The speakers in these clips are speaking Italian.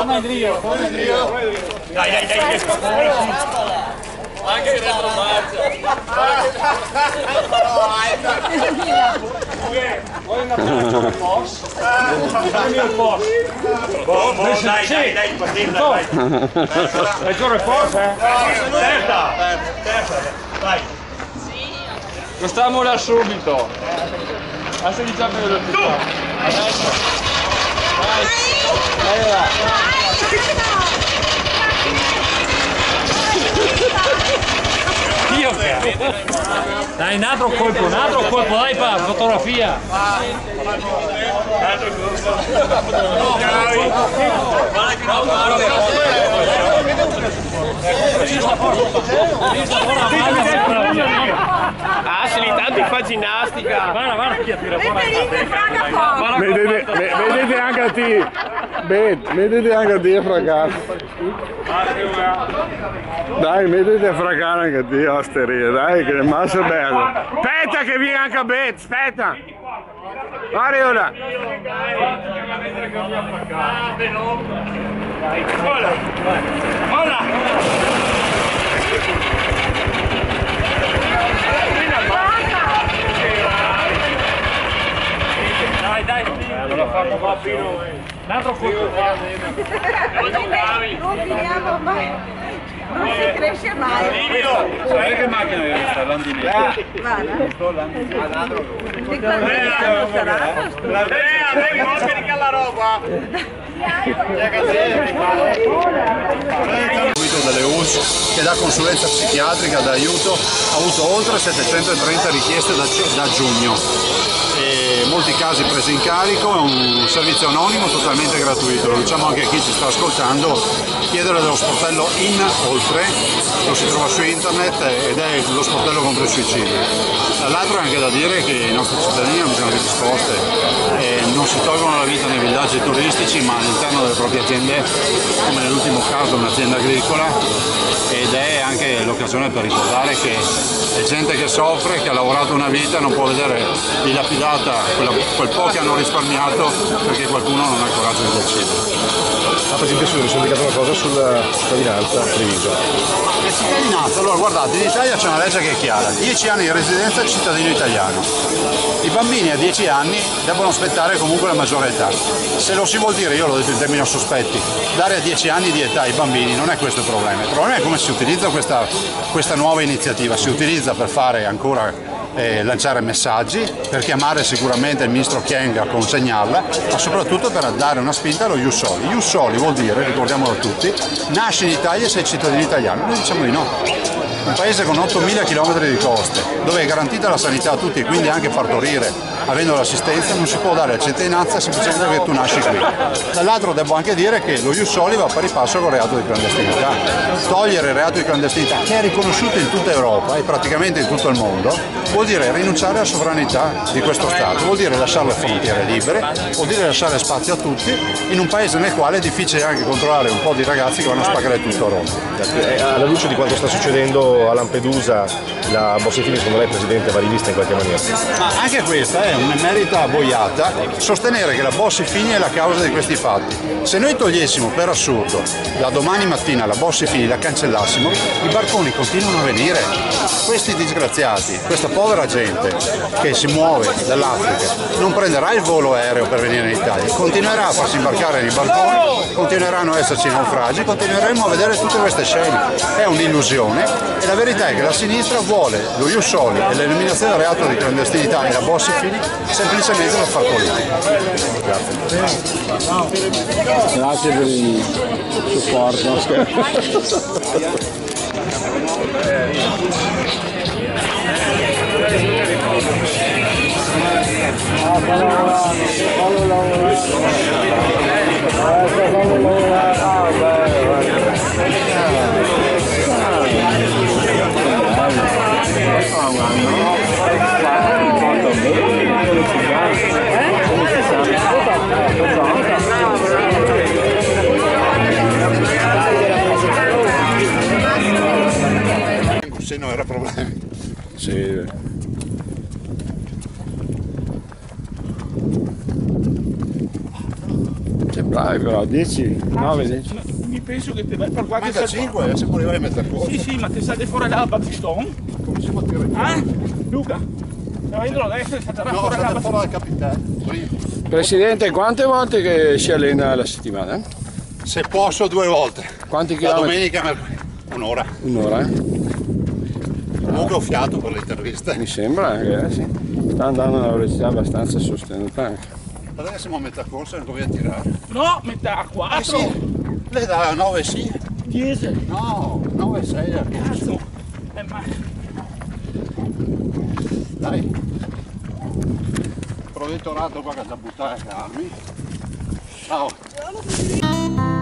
Torna indietro, torna indietro. Dai. Anche in retromarcia. Vuoi una pianta del post? Dammi il post. Dai, partita, dai. È giuro il post, Terza, vai. Questiamola subito. Adesso iniziamo a velocità. Adesso. Io che? Dai, un altro colpo, dai pa, fotografia. Ashley, tanto fa ginnastica. Guarda chi tira fuori. Vedete anche a te. Vedete anche a te fracare. Dai, mettete a fracare anche a te, osteria, dai, che è massa bello. Aspetta che viene anche a Bet, aspetta. Guarda ora. Dai, non lo fanno qua fino. Un altro colpo. Non finiamo mai, non si cresce mai. Sai che macchina è questa? Landinetta. Di quando anno sarà? Devi non caricare la roba. Delle US che dà consulenza psichiatrica, dà aiuto, ha avuto oltre 730 richieste da giugno e molti casi presi in carico. È un servizio anonimo totalmente gratuito, lo diciamo anche a chi ci sta ascoltando, chiedere dello sportello In Oltre, lo si trova su internet ed è lo sportello contro il suicidio. Dall'altro è anche da dire che i nostri cittadini hanno bisogno di risposte e non si tolgono la vita nei villaggi turistici ma all'interno delle proprie aziende, come nell'ultimo caso un'azienda agricola, ed è anche l'occasione per ricordare che è gente che soffre, che ha lavorato una vita e non può vedere dilapidata quel po' che hanno risparmiato perché qualcuno non ha il coraggio di decidere. Per esempio mi sono indicato una cosa sulla cittadinanza Treviso. La cittadinanza, allora guardate, in Italia c'è una legge che è chiara, 10 anni di residenza cittadino italiano. I bambini a 10 anni devono aspettare comunque la maggiore età. Se lo si vuol dire, io l'ho detto in termini sospetti, dare a 10 anni di età ai bambini non è questo il problema è come si utilizza questa nuova iniziativa, si utilizza per fare ancora lanciare messaggi, per chiamare sicuramente il ministro Kyenge a consegnarla, ma soprattutto per dare una spinta allo Ius Soli. Ius Soli vuol dire, ricordiamolo tutti, nasci in Italia e sei cittadino italiano. Noi diciamo di no. Un paese con 8.000 km di coste, dove è garantita la sanità a tutti e quindi anche partorire, avendo l'assistenza, non si può dare la cittadinanza semplicemente perché tu nasci qui. Dall'altro devo anche dire che lo Ius Soli va a pari passo con il reato di clandestinità. Togliere il reato di clandestinità, che è riconosciuto in tutta Europa e praticamente in tutto il mondo, vuol dire rinunciare alla sovranità di questo Stato, vuol dire lasciare le frontiere libere, vuol dire lasciare spazio a tutti in un paese nel quale è difficile anche controllare un po' di ragazzi che vanno a spaccare tutto a Roma. Alla luce di quanto sta succedendo a Lampedusa, la Bossi-Fini secondo lei Presidente va rivista in qualche maniera? Ma anche questa è un'emerita boiata, sostenere che la Bossi-Fini è la causa di questi fatti. Se noi togliessimo per assurdo da domani mattina la Bossi-Fini, la cancellassimo, i barconi continuano a venire. Questi disgraziati, questa povera gente che si muove dall'Africa non prenderà il volo aereo per venire in Italia, continuerà a farsi imbarcare nei barconi, continueranno a esserci naufragi, continueremo a vedere tutte queste scene. È un'illusione e la verità è che la sinistra vuole lo Ius Soli e l'eliminazione del reato di clandestinità e la Bossi-Fini semplicemente per far politica. Grazie per il supporto. Se no era problema. Sì. C'è Bravi però, 10, 9, 10. Mi penso che te vai per qualche Manca 5, se arrivare a metà corsa. Sì, sì, ma te state fuori là a Battistone? Come siamo a tirare? Luca, stavo dentro adesso e state No, fuori là a state Battistone. fuori dal capitano. Presidente, quante volte che si allena la settimana? Se posso 2 volte. Quanti La chilometri? domenica e mercoledì. Un'ora. Un'ora, Comunque ho fiato per le interviste. Mi sembra anche, sì. Sta andando a una velocità abbastanza sostenuta anche. Adesso siamo a metà corsa e non dobbiamo tirare. No, metà a 4. Sì, lei da 9 sì. 10. No, 9 6 a corsa. Cazzo. Ma... Dai. Provvitorato qua che da buttare a Carmi. Ciao.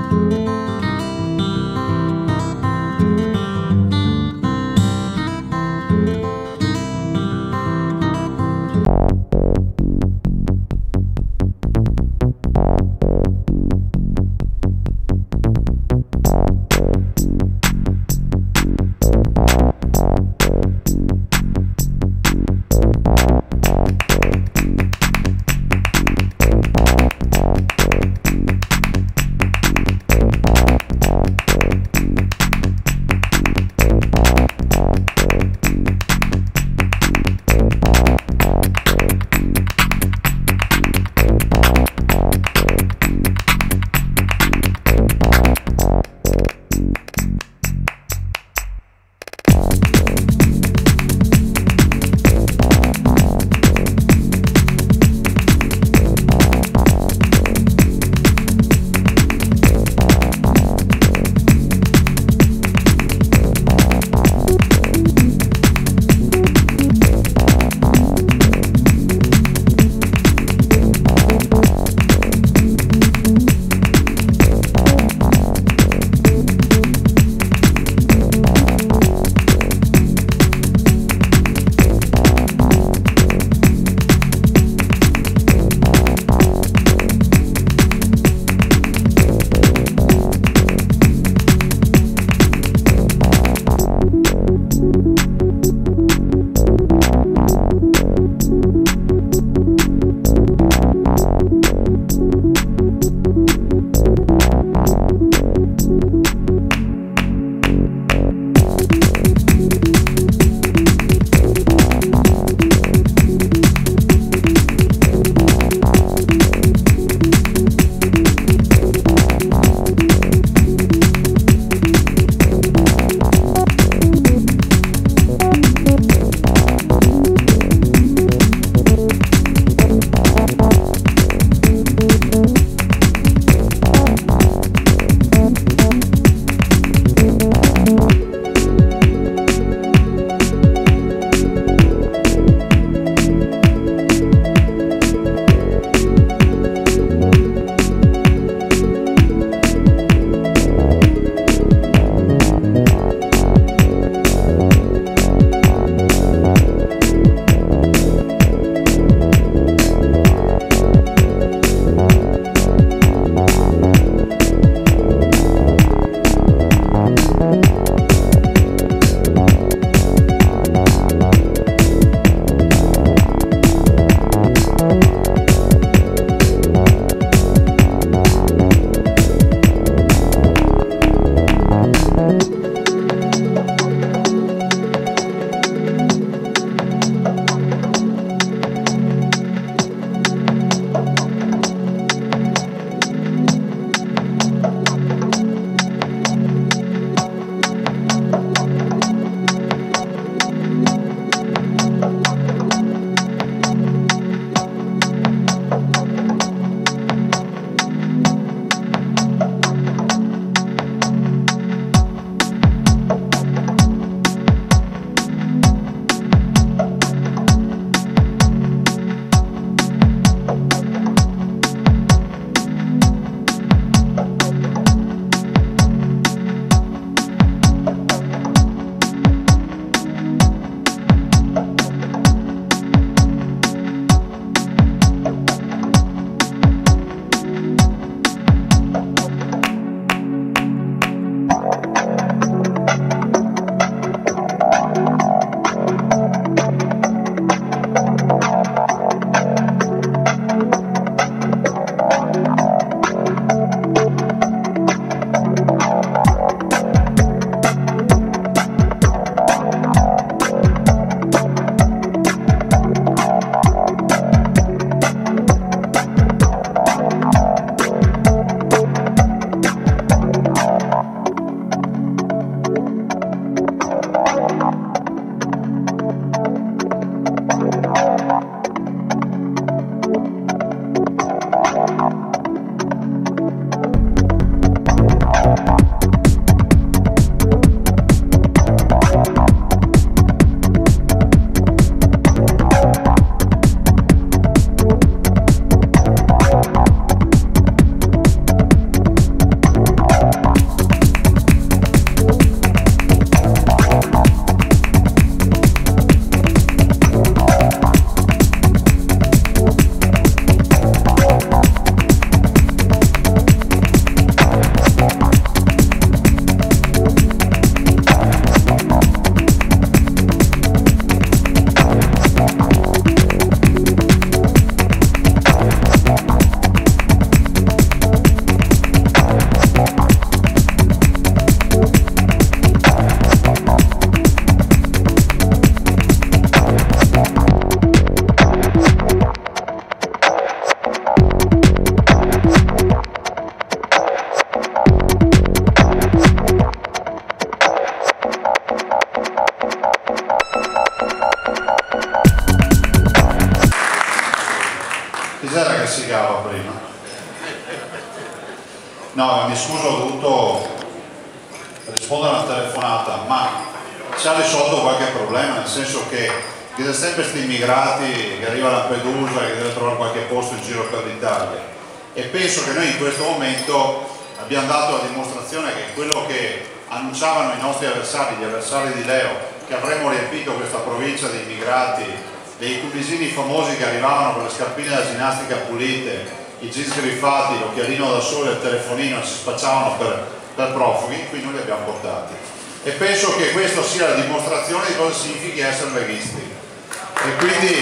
No, mi scuso, ho dovuto rispondere a una telefonata, ma ci ha risolto qualche problema, nel senso che ci sono sempre questi immigrati che arriva a Lampedusa, che deve trovare qualche posto in giro per l'Italia, e penso che noi in questo momento abbiamo dato la dimostrazione che quello che annunciavano i nostri avversari, gli avversari di Leo, che avremmo riempito questa provincia di immigrati, dei tunisini famosi che arrivavano con le scarpine da ginnastica pulite, i jeans griffati, l'occhialino da sole e il telefonino, si spacciavano per profughi, qui noi li abbiamo portati. E penso che questa sia la dimostrazione di cosa significa essere leghisti. E quindi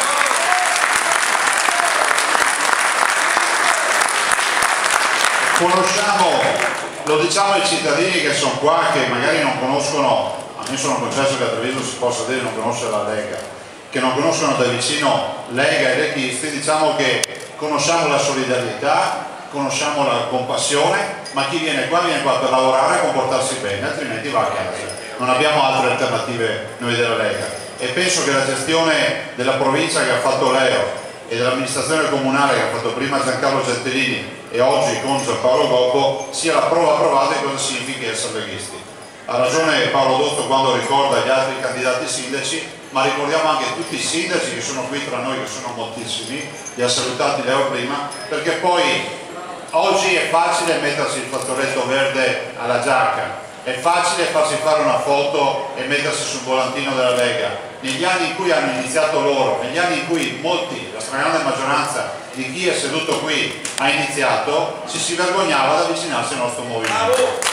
conosciamo, lo diciamo ai cittadini che sono qua, che magari non conoscono, a me sono concesso che a Treviso si possa dire non conosce la Lega, che non conoscono da vicino Lega e leghisti, diciamo che conosciamo la solidarietà, conosciamo la compassione, ma chi viene qua per lavorare e comportarsi bene, altrimenti va a casa. Non abbiamo altre alternative noi della Lega. E penso che la gestione della provincia che ha fatto Leo e dell'amministrazione comunale che ha fatto prima Giancarlo Gentilini e oggi con Gianpaolo Gobbo sia la prova provata di cosa significa essere leghisti. Ha ragione Paolo Dotto quando ricorda gli altri candidati sindaci, ma ricordiamo anche tutti i sindaci che sono qui tra noi, che sono moltissimi, li ha salutati Leo prima, perché poi oggi è facile mettersi il fazzoletto verde alla giacca, è facile farsi fare una foto e mettersi sul volantino della Lega. Negli anni in cui hanno iniziato loro, negli anni in cui molti, la stragrande maggioranza di chi è seduto qui ha iniziato, si vergognava ad avvicinarsi al nostro movimento.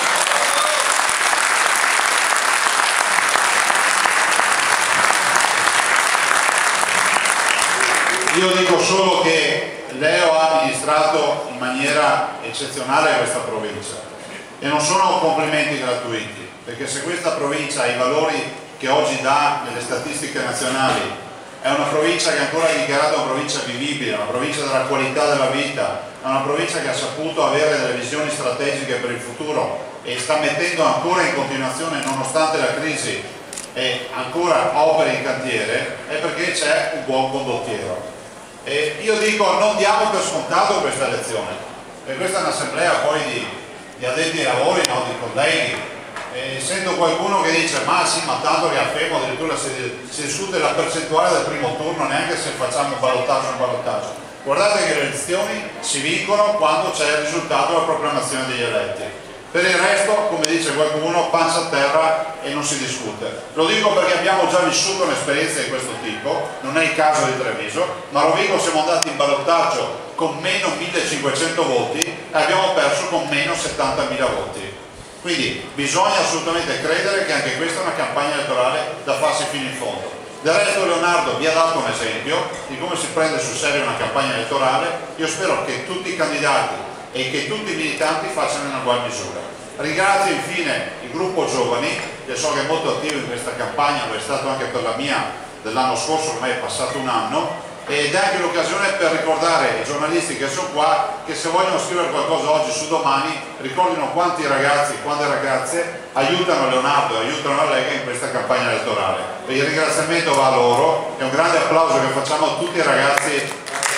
Io dico solo che Leo ha amministrato in maniera eccezionale questa provincia e non sono complimenti gratuiti, perché se questa provincia ha i valori che oggi dà nelle statistiche nazionali, è una provincia che ancora è dichiarata una provincia vivibile, una provincia della qualità della vita, è una provincia che ha saputo avere delle visioni strategiche per il futuro e sta mettendo ancora in continuazione, nonostante la crisi, e ancora opere in cantiere, è perché c'è un buon condottiero. E io dico, non diamo per scontato questa elezione, perché questa è un'assemblea poi di addetti ai lavori, no? Di colleghi, e sento qualcuno che dice ma sì, ma tanto che a Femo addirittura si discute la percentuale del primo turno, neanche se facciamo un ballottaggio. Guardate che le elezioni si vincono quando c'è il risultato della proclamazione degli eletti. Per il resto, come dice qualcuno, pancia a terra e non si discute. Lo dico perché abbiamo già vissuto un'esperienza di questo tipo, non è il caso di Treviso, ma a Rovigo siamo andati in ballottaggio con meno 1500 voti e abbiamo perso con meno 70.000 voti. Quindi bisogna assolutamente credere che anche questa è una campagna elettorale da farsi fino in fondo. Del resto Leonardo vi ha dato un esempio di come si prende sul serio una campagna elettorale. Io spero che tutti i candidati e che tutti i militanti facciano in ugual misura. Ringrazio infine il gruppo Giovani, che so che è molto attivo in questa campagna, lo è stato anche per la mia dell'anno scorso, ormai è passato un anno, ed è anche l'occasione per ricordare ai giornalisti che sono qua che se vogliono scrivere qualcosa oggi su Domani ricordino quanti ragazzi e quante ragazze aiutano Leonardo e aiutano la Lega in questa campagna elettorale. E il ringraziamento va a loro e un grande applauso che facciamo a tutti i ragazzi.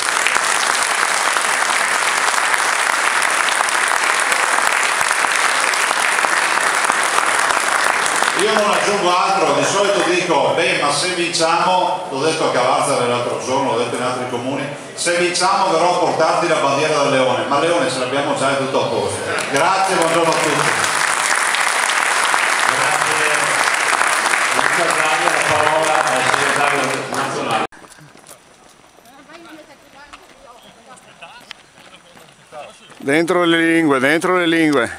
Io non aggiungo altro, di solito dico, beh, ma se vinciamo, l'ho detto a Cavazzare l'altro giorno, l'ho detto in altri comuni, se vinciamo verrò a portarti la bandiera del Leone, ma Leone ce l'abbiamo già, è tutto a posto. Grazie, buongiorno a tutti. Grazie. La parola al segretario nazionale. Dentro le lingue, dentro le lingue.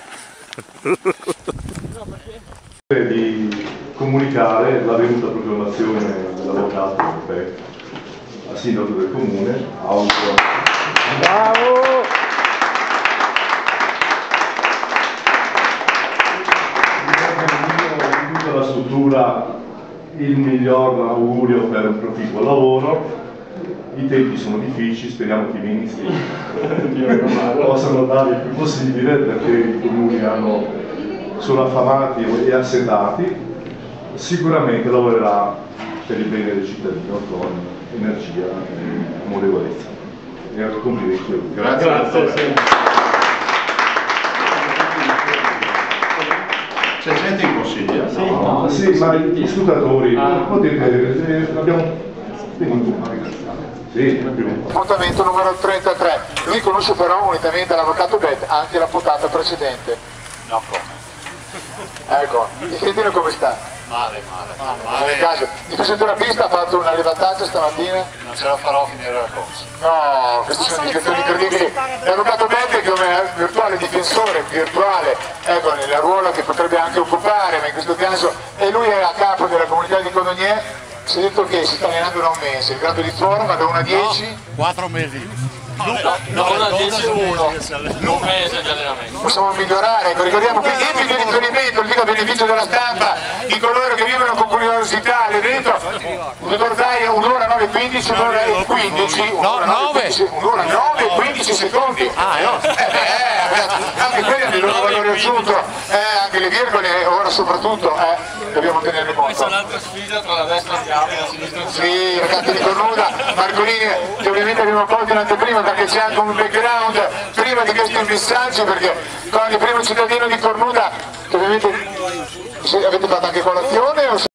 Di comunicare la venuta proclamazione dell'avvocato a sindaco del comune. Bravo! Di tutta la struttura il miglior augurio per un proficuo lavoro. I tempi sono difficili, speriamo che i ministri possano andare il più possibile, perché i comuni sono affamati e assetati. Sicuramente lavorerà per il bene del cittadino con energia e amorevolezza. E complimenti. Grazie. Ma sì, ma gli scrutatori, potete, abbiamo tenuto. Sì, Appuntamento numero 33. Lui conosce però unitamente all'avvocato Bet anche la puntata precedente. No, come? Ecco, il cretino come sta? Male. Nel caso, il fisioterapista ha fatto una levataggio stamattina? Non ce la farò a finire la corsa. No, queste sono indicazioni incredibili. L'avvocato Bet è come virtuale difensore, virtuale, ecco, nella ruolo che potrebbe anche occupare, ma in questo caso, e lui è a capo della comunità di Codognier. Si è detto che si sta allenando da un mese, il grado di forma da 1 a 10? 4 mesi. No, 1 a 10 1. Un mese di allenamento. Possiamo migliorare, ecco, ricordiamo quindi il video di riferimento, il video beneficio della stampa, di coloro che vivono con curiosità, l'evento, ricordai un'ora 9 e 15, un'ora e 15, un'ora 9 e 15 secondi. Anche quelli hanno il loro valore aggiunto, anche le virgole, ora soprattutto, dobbiamo tenerne conto. Questa è un'altra sfida tra la destra e la sinistra. Sì, ragazzi di Cornuda, Marcolini, che ovviamente abbiamo colto in anteprima perché c'è anche un background prima di questi messaggi, perché con il primo cittadino di Cornuda, che ovviamente avete fatto anche colazione o